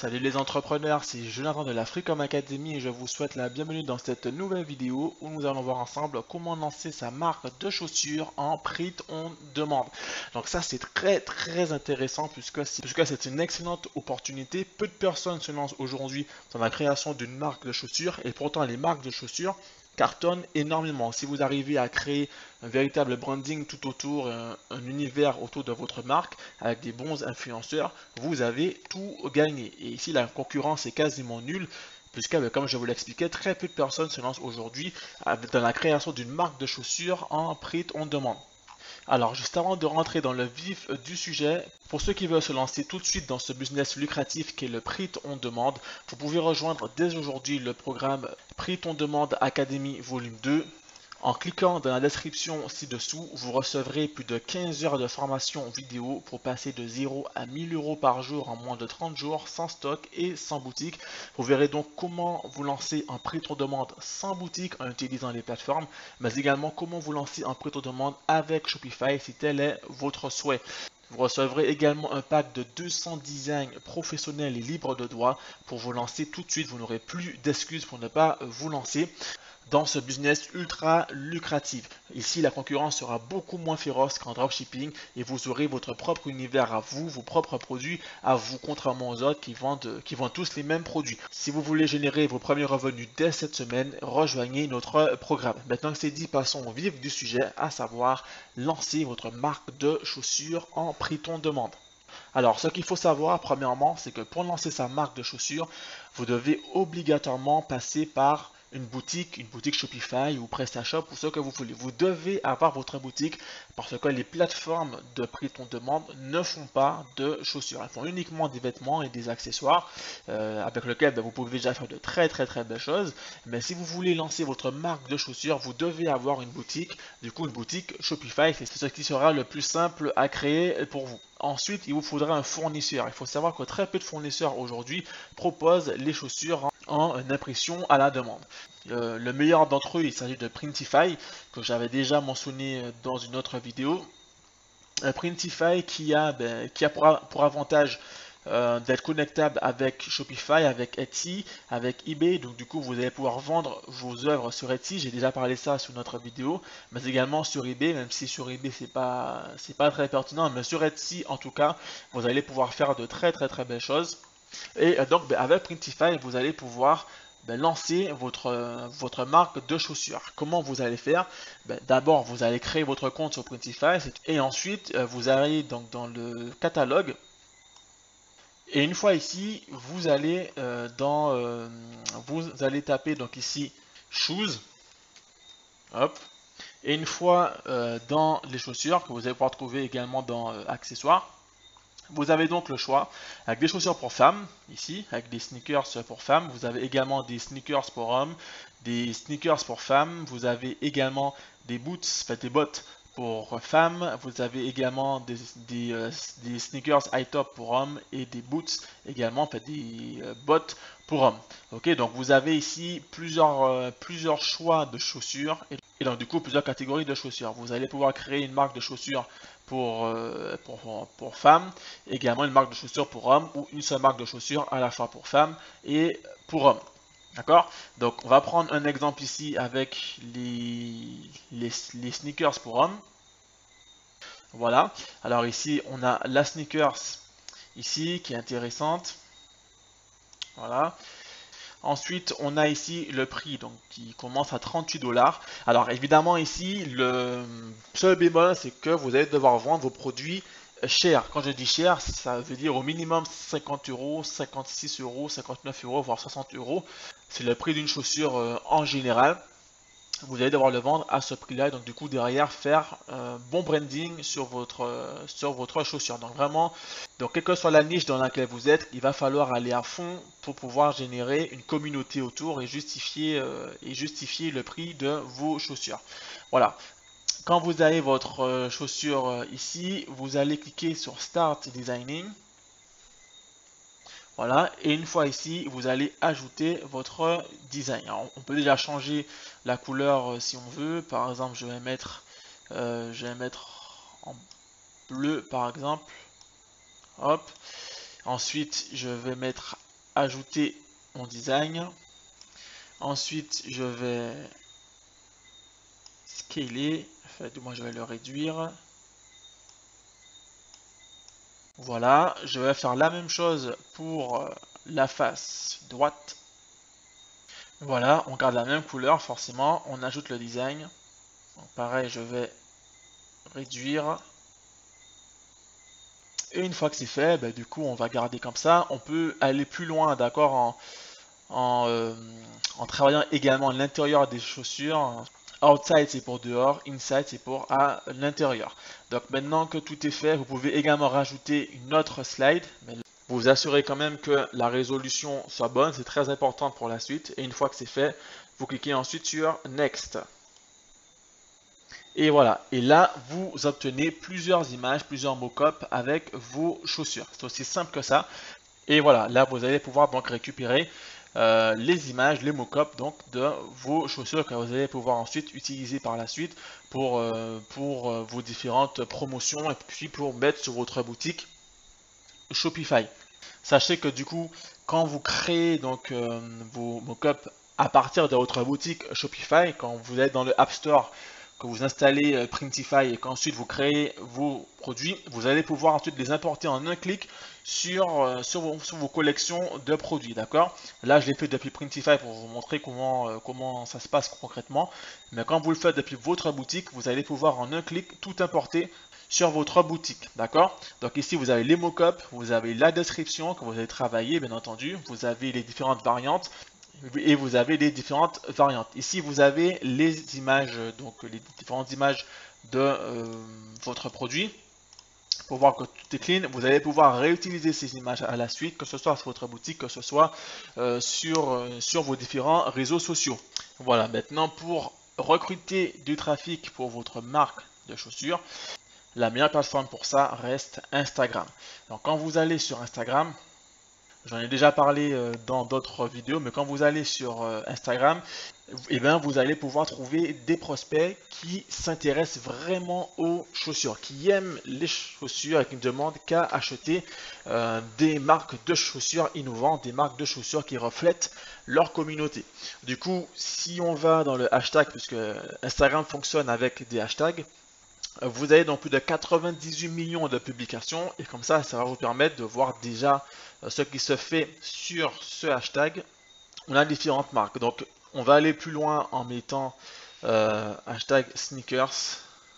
Salut les entrepreneurs, c'est Jonathan de la Freecom Academy et je vous souhaite la bienvenue dans cette nouvelle vidéo où nous allons voir ensemble comment lancer sa marque de chaussures en print on demande. Donc ça c'est très intéressant puisque c'est une excellente opportunité. Peu de personnes se lancent aujourd'hui dans la création d'une marque de chaussures et pourtant les marques de chaussures cartonne énormément. Si vous arrivez à créer un véritable branding tout autour, un univers autour de votre marque avec des bons influenceurs, vous avez tout gagné. Et ici, la concurrence est quasiment nulle. Puisque, comme je vous l'expliquais, très peu de personnes se lancent aujourd'hui dans la création d'une marque de chaussures en print on demande. Alors, juste avant de rentrer dans le vif du sujet, pour ceux qui veulent se lancer tout de suite dans ce business lucratif qui est le print on demande, vous pouvez rejoindre dès aujourd'hui le programme Print on demande Academy Volume 2. En cliquant dans la description ci-dessous, vous recevrez plus de 15 heures de formation vidéo pour passer de 0 à 1000 euros par jour en moins de 30 jours, sans stock et sans boutique. Vous verrez donc comment vous lancer un print on demande sans boutique en utilisant les plateformes, mais également comment vous lancer un print on demande avec Shopify si tel est votre souhait. Vous recevrez également un pack de 200 designs professionnels et libres de droit pour vous lancer tout de suite. Vous n'aurez plus d'excuses pour ne pas vous lancer dans ce business ultra lucratif. Ici, la concurrence sera beaucoup moins féroce qu'en dropshipping et vous aurez votre propre univers à vous, vos propres produits à vous, contrairement aux autres qui vendent tous les mêmes produits. Si vous voulez générer vos premiers revenus dès cette semaine, rejoignez notre programme. Maintenant que c'est dit, passons au vif du sujet, à savoir lancer votre marque de chaussures en print on demande. Alors, ce qu'il faut savoir, premièrement, c'est que pour lancer sa marque de chaussures, vous devez obligatoirement passer par une boutique Shopify ou PrestaShop ou ce que vous voulez. Vous devez avoir votre boutique parce que les plateformes de prix on demande ne font pas de chaussures. Elles font uniquement des vêtements et des accessoires avec lesquels vous pouvez déjà faire de très belles choses. Mais si vous voulez lancer votre marque de chaussures, vous devez avoir une boutique. Du coup, une boutique Shopify, c'est ce qui sera le plus simple à créer pour vous. Ensuite, il vous faudra un fournisseur. Il faut savoir que très peu de fournisseurs aujourd'hui proposent les chaussures en impression à la demande. Le meilleur d'entre eux, il s'agit de Printify, que j'avais déjà mentionné dans une autre vidéo. Printify qui a pour avantage d'être connectable avec Shopify, avec Etsy, avec eBay. Donc du coup, vous allez pouvoir vendre vos œuvres sur Etsy. J'ai déjà parlé ça sur notre vidéo, mais également sur eBay, même si sur eBay c'est pas très pertinent, mais sur Etsy en tout cas, vous allez pouvoir faire de très belles choses. Et donc avec Printify, vous allez pouvoir lancer votre marque de chaussures. Comment vous allez faire? D'abord, vous allez créer votre compte sur Printify et ensuite vous allez donc dans le catalogue. Et une fois ici, vous allez taper donc ici shoes. Hop. Et une fois dans les chaussures, que vous allez pouvoir trouver également dans accessoires, vous avez donc le choix avec des chaussures pour femmes, ici, avec des sneakers pour femmes. Vous avez également des sneakers pour hommes, des sneakers pour femmes. Vous avez également des boots, des bottes pour femmes. Vous avez également des sneakers high top pour hommes et des boots également, des bottes pour hommes. Ok, donc vous avez ici plusieurs choix de chaussures et donc du coup plusieurs catégories de chaussures. Vous allez pouvoir créer une marque de chaussures pour femmes, également une marque de chaussures pour hommes ou une seule marque de chaussures à la fois pour femmes et pour hommes. D'accord? Donc on va prendre un exemple ici avec les sneakers pour hommes. Voilà. Alors ici on a la sneakers ici qui est intéressante. Voilà. Ensuite, on a ici le prix donc, qui commence à 38 $. Alors évidemment ici, le seul bémol, c'est que vous allez devoir vendre vos produits chers. Quand je dis cher, ça veut dire au minimum 50 €, 56 €, 59 €, voire 60 €. C'est le prix d'une chaussure en général. Vous allez devoir le vendre à ce prix-là, donc du coup derrière faire un bon branding sur votre chaussure. Donc vraiment, donc quelle que soit la niche dans laquelle vous êtes, il va falloir aller à fond pour pouvoir générer une communauté autour et justifier le prix de vos chaussures. Voilà. Quand vous avez votre chaussure ici, vous allez cliquer sur Start Designing. Voilà, et une fois ici, vous allez ajouter votre design. Alors, on peut déjà changer la couleur si on veut. Par exemple, je vais mettre en bleu, par exemple. Hop. Ensuite, je vais mettre ajouter mon design. Ensuite, je vais scaler, enfin, du moins je vais le réduire. Voilà, je vais faire la même chose pour la face droite. Voilà, on garde la même couleur, forcément, on ajoute le design. Donc, pareil, je vais réduire. Et une fois que c'est fait, ben, du coup, on va garder comme ça. On peut aller plus loin, d'accord, en travaillant également l'intérieur des chaussures. Outside c'est pour dehors, inside c'est pour à l'intérieur. Donc maintenant que tout est fait, vous pouvez également rajouter une autre slide. Mais vous vous assurez quand même que la résolution soit bonne, c'est très important pour la suite. Et une fois que c'est fait, vous cliquez ensuite sur Next. Et voilà, et là vous obtenez plusieurs images, plusieurs mock-ups avec vos chaussures. C'est aussi simple que ça. Et voilà, là vous allez pouvoir donc récupérer les images, les mock-ups donc de vos chaussures que vous allez pouvoir ensuite utiliser par la suite pour vos différentes promotions et puis pour mettre sur votre boutique Shopify. Sachez que du coup, quand vous créez donc vos mock-ups à partir de votre boutique Shopify, quand vous êtes dans le App Store, que vous installez Printify et qu'ensuite vous créez vos produits, vous allez pouvoir ensuite les importer en un clic sur vos collections de produits, d'accord? Là, je l'ai fait depuis Printify pour vous montrer comment ça se passe concrètement. Mais quand vous le faites depuis votre boutique, vous allez pouvoir en un clic tout importer sur votre boutique, d'accord? Donc ici, vous avez les mock-ups, vous avez la description que vous allez travailler, bien entendu, vous avez les différentes variantes et vous avez les différentes variantes. Ici, vous avez les images, donc les différentes images de votre produit. Pour voir que tout est clean, vous allez pouvoir réutiliser ces images à la suite, que ce soit sur votre boutique, que ce soit sur vos différents réseaux sociaux. Voilà, maintenant pour recruter du trafic pour votre marque de chaussures, la meilleure plateforme pour ça reste Instagram. Donc quand vous allez sur Instagram, j'en ai déjà parlé dans d'autres vidéos, mais quand vous allez sur Instagram, eh bien, vous allez pouvoir trouver des prospects qui s'intéressent vraiment aux chaussures, qui aiment les chaussures et qui ne demandent qu'à acheter des marques de chaussures innovantes, des marques de chaussures qui reflètent leur communauté. Du coup, si on va dans le hashtag, puisque Instagram fonctionne avec des hashtags, vous avez donc plus de 98 millions de publications et comme ça va vous permettre de voir déjà ce qui se fait sur ce hashtag. On a différentes marques. Donc on va aller plus loin en mettant hashtag sneakers.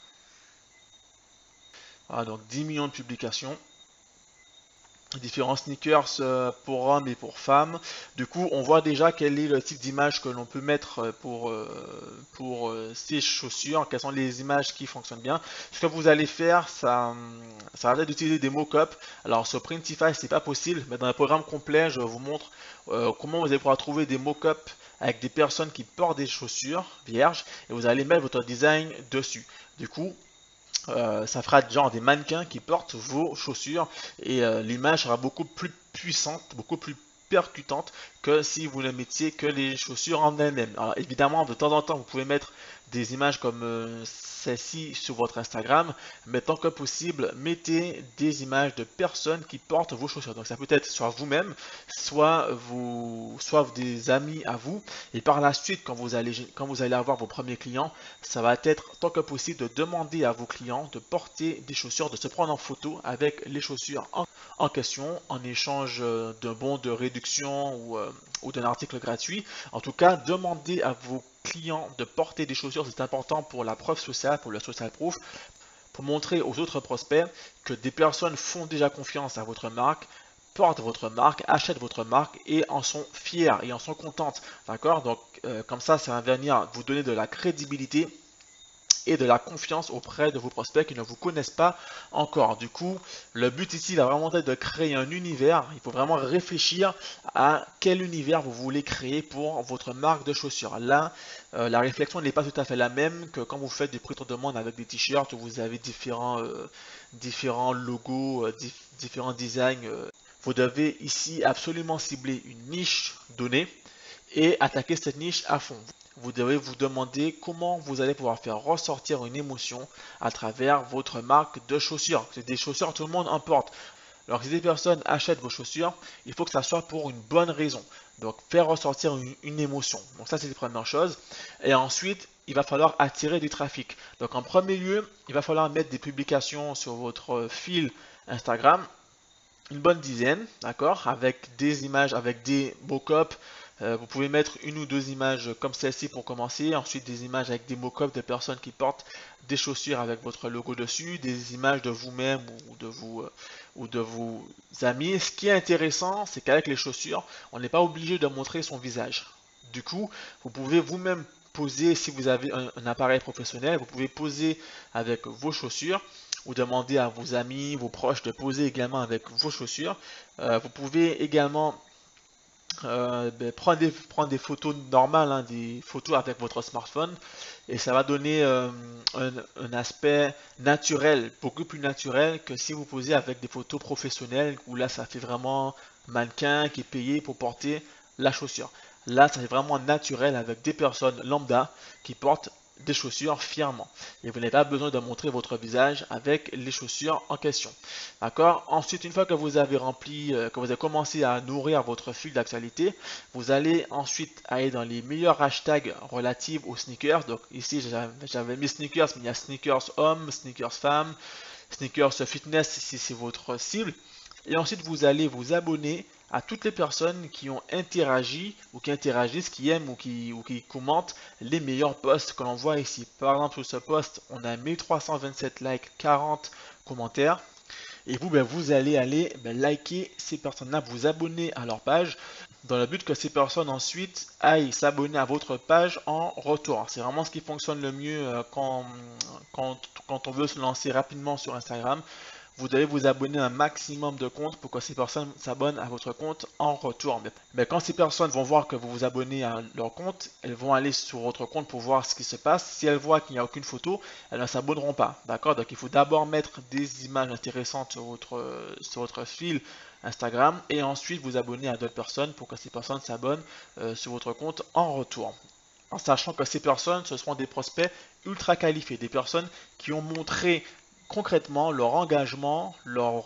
Voilà, donc 10 millions de publications. Différents sneakers pour hommes et pour femmes. Du coup, on voit déjà quel est le type d'image que l'on peut mettre pour ces chaussures, quelles sont les images qui fonctionnent bien. Ce que vous allez faire, ça va être d'utiliser des mock-ups. Alors sur Printify, c'est pas possible, mais dans le programme complet, je vous montre comment vous allez pouvoir trouver des mock-ups avec des personnes qui portent des chaussures vierges et vous allez mettre votre design dessus. Du coup, ça fera genre des mannequins qui portent vos chaussures et l'image sera beaucoup plus puissante, beaucoup plus percutante que si vous ne mettiez que les chaussures en elles-mêmes. Alors évidemment, de temps en temps, vous pouvez mettre des images comme celle-ci sur votre Instagram, mais tant que possible, mettez des images de personnes qui portent vos chaussures. Donc ça peut être soit vous-même, soit des amis à vous. Et par la suite, quand vous allez avoir vos premiers clients, ça va être tant que possible de demander à vos clients de porter des chaussures, de se prendre en photo avec les chaussures en question, en échange d'un bon de réduction ou d'un article gratuit. En tout cas, demandez à vos clients de porter des chaussures, c'est important pour la preuve sociale, pour le social proof, pour montrer aux autres prospects que des personnes font déjà confiance à votre marque, portent votre marque, achètent votre marque et en sont fiers et en sont contentes. D'accord? Donc, comme ça va venir vous donner de la crédibilité et de la confiance auprès de vos prospects qui ne vous connaissent pas encore. Du coup, le but ici va vraiment être de créer un univers. Il faut vraiment réfléchir à quel univers vous voulez créer pour votre marque de chaussures. Là, la réflexion n'est pas tout à fait la même que quand vous faites des prix de demande avec des t-shirts où vous avez différents logos, différents designs. Vous devez ici absolument cibler une niche donnée et attaquer cette niche à fond. Vous devez vous demander comment vous allez pouvoir faire ressortir une émotion à travers votre marque de chaussures. C'est des chaussures, tout le monde en porte. Alors si des personnes achètent vos chaussures, il faut que ça soit pour une bonne raison. Donc faire ressortir une émotion. Donc ça c'est la première chose. Et ensuite, il va falloir attirer du trafic. Donc en premier lieu, il va falloir mettre des publications sur votre fil Instagram, une bonne dizaine, d'accord, avec des images, avec des mock-ups. Vous pouvez mettre une ou deux images comme celle-ci pour commencer, ensuite des images avec des mock-ups de personnes qui portent des chaussures avec votre logo dessus, des images de vous-même ou de vos amis. Ce qui est intéressant, c'est qu'avec les chaussures, on n'est pas obligé de montrer son visage. Du coup, vous pouvez vous-même poser, si vous avez un appareil professionnel, vous pouvez poser avec vos chaussures ou demander à vos amis, vos proches de poser également avec vos chaussures. Vous pouvez également prendre des photos normales, hein, des photos avec votre smartphone, et ça va donner un aspect naturel, beaucoup plus naturel que si vous posez avec des photos professionnelles, où là ça fait vraiment mannequin qui est payé pour porter la chaussure. Là, ça fait vraiment naturel avec des personnes lambda qui portent des chaussures fièrement. Et vous n'avez pas besoin de montrer votre visage avec les chaussures en question. D'accord? Ensuite, une fois que vous avez rempli, que vous avez commencé à nourrir votre fil d'actualité, vous allez ensuite aller dans les meilleurs hashtags relatifs aux sneakers. Donc ici, j'avais mis sneakers, mais il y a sneakers hommes, sneakers femmes, sneakers fitness si c'est votre cible. Et ensuite, vous allez vous abonner à toutes les personnes qui ont interagi ou qui interagissent, qui aiment ou qui commentent les meilleurs posts que l'on voit ici. Par exemple, sur ce post, on a 1327 likes, 40 commentaires. Et vous, vous allez aller liker ces personnes-là, vous abonner à leur page, dans le but que ces personnes ensuite aillent s'abonner à votre page en retour. C'est vraiment ce qui fonctionne le mieux quand on veut se lancer rapidement sur Instagram. Vous devez vous abonner à un maximum de comptes pour que ces personnes s'abonnent à votre compte en retour. Mais quand ces personnes vont voir que vous vous abonnez à leur compte, elles vont aller sur votre compte pour voir ce qui se passe. Si elles voient qu'il n'y a aucune photo, elles ne s'abonneront pas. D'accord? Donc il faut d'abord mettre des images intéressantes sur votre fil Instagram et ensuite vous abonner à d'autres personnes pour que ces personnes s'abonnent sur votre compte en retour. En sachant que ces personnes, ce seront des prospects ultra qualifiés, des personnes qui ont montré concrètement leur engagement,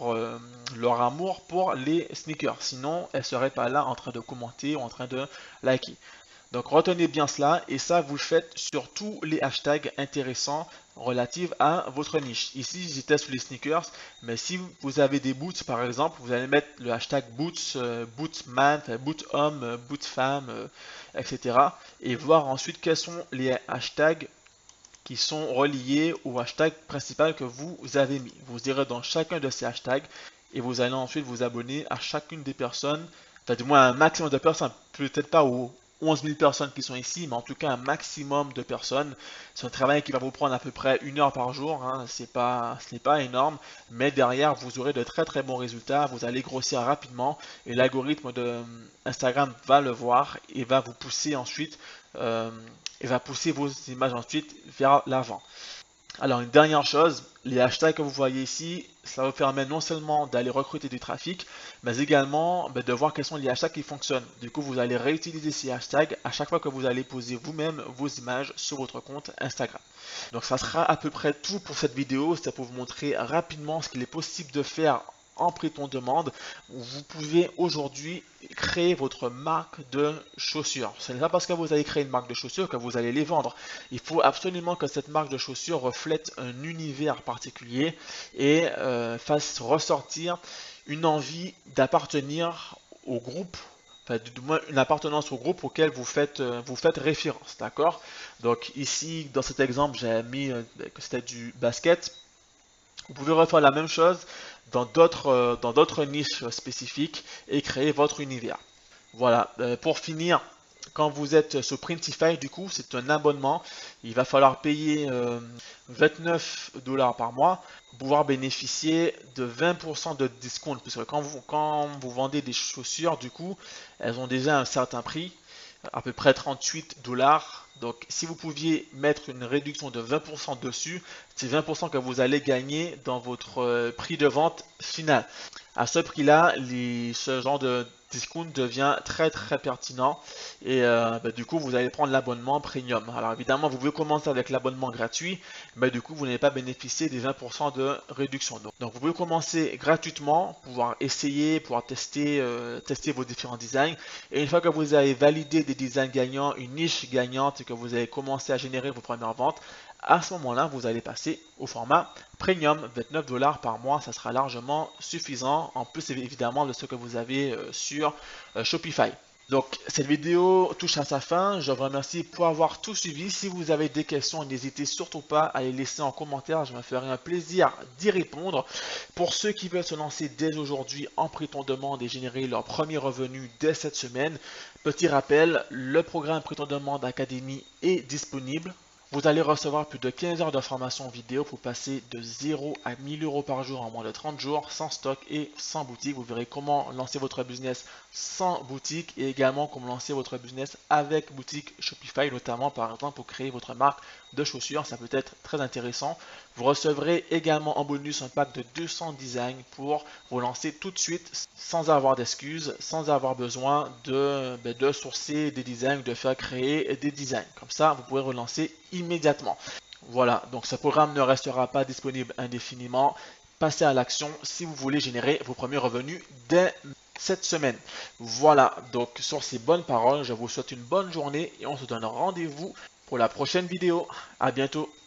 leur amour pour les sneakers. Sinon, elles ne seraient pas là en train de commenter ou en train de liker. Donc retenez bien cela et ça vous le faites sur tous les hashtags intéressants relatifs à votre niche. Ici j'étais sur les sneakers, mais si vous avez des boots par exemple, vous allez mettre le hashtag boots, bootsman, boot homme, boot femme, etc. Et voir ensuite quels sont les hashtags qui sont reliés au hashtag principal que vous avez mis. Vous irez dans chacun de ces hashtags et vous allez ensuite vous abonner à chacune des personnes, enfin du moins un maximum de personnes, peut-être pas aux 11 000 personnes qui sont ici, mais en tout cas un maximum de personnes. C'est un travail qui va vous prendre à peu près 1 heure par jour, hein. Ce n'est pas énorme, mais derrière vous aurez de très très bons résultats, vous allez grossir rapidement et l'algorithme de Instagram va le voir et va vous pousser ensuite, et va pousser vos images ensuite vers l'avant. Alors une dernière chose, les hashtags que vous voyez ici, ça vous permet non seulement d'aller recruter du trafic, mais également de voir quels sont les hashtags qui fonctionnent. Du coup, vous allez réutiliser ces hashtags à chaque fois que vous allez poser vous-même vos images sur votre compte Instagram. Donc ça sera à peu près tout pour cette vidéo, c'était pour vous montrer rapidement ce qu'il est possible de faire en prêt-on demande. Vous pouvez aujourd'hui créer votre marque de chaussures. Ce n'est pas parce que vous allez créer une marque de chaussures que vous allez les vendre. Il faut absolument que cette marque de chaussures reflète un univers particulier et fasse ressortir une envie d'appartenir au groupe, enfin, du moins une appartenance au groupe auquel vous faites référence, d'accord? Donc ici, dans cet exemple, j'ai mis que c'était du basket. Vous pouvez refaire la même chose dans d'autres niches spécifiques et créer votre univers. Voilà, pour finir, quand vous êtes sur Printify, du coup, c'est un abonnement. Il va falloir payer 29 $ par mois pour pouvoir bénéficier de 20% de discount. Puisque quand vous vendez des chaussures, du coup, elles ont déjà un certain prix, à peu près 38 $. Donc, si vous pouviez mettre une réduction de 20% dessus, c'est 20% que vous allez gagner dans votre prix de vente final. À ce prix-là, ce genre discount devient très pertinent et du coup vous allez prendre l'abonnement premium. Alors évidemment vous pouvez commencer avec l'abonnement gratuit, mais du coup vous n'allez pas bénéficier des 20% de réduction. Donc vous pouvez commencer gratuitement, pouvoir essayer, pouvoir tester vos différents designs, et une fois que vous avez validé des designs gagnants, une niche gagnante et que vous avez commencé à générer vos premières ventes, à ce moment-là, vous allez passer au format premium, 29 $ par mois, ça sera largement suffisant, en plus évidemment de ce que vous avez sur Shopify. Donc cette vidéo touche à sa fin, je vous remercie pour avoir tout suivi. Si vous avez des questions, n'hésitez surtout pas à les laisser en commentaire, je me ferai un plaisir d'y répondre. Pour ceux qui veulent se lancer dès aujourd'hui en Prix ton demande et générer leur premier revenu dès cette semaine, petit rappel, le programme Prix ton demande Academy est disponible. Vous allez recevoir plus de 15 heures de formation vidéo pour passer de 0 à 1000 € par jour en moins de 30 jours, sans stock et sans boutique. Vous verrez comment lancer votre business sans boutique et également comment lancer votre business avec boutique Shopify, notamment par exemple pour créer votre marque de chaussures. Ça peut être très intéressant. Vous recevrez également en bonus un pack de 200 designs pour vous lancer tout de suite sans avoir d'excuses, sans avoir besoin de sourcer des designs, de faire créer des designs. Comme ça, vous pourrez relancer immédiatement. Voilà, donc ce programme ne restera pas disponible indéfiniment. Passez à l'action si vous voulez générer vos premiers revenus dès cette semaine. Voilà, donc sur ces bonnes paroles, je vous souhaite une bonne journée et on se donne rendez-vous pour la prochaine vidéo. À bientôt.